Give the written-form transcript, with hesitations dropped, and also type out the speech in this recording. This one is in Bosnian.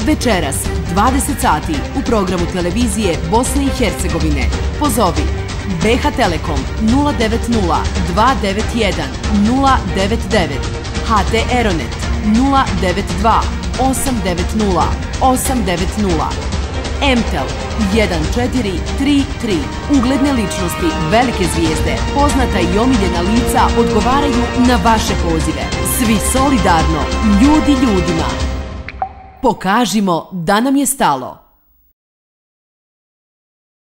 Večeras, 20 sati, u programu televizije Bosne i Hercegovine. Pozovi BH Telekom 090 291 099, HT Aeronet 092 890 890, MTEL 1433. Ugledne ličnosti, velike zvijezde, poznata i omiljena lica odgovaraju na vaše pozive. Svi solidarno, ljudi ljudima. Pokažimo da nam je stalo.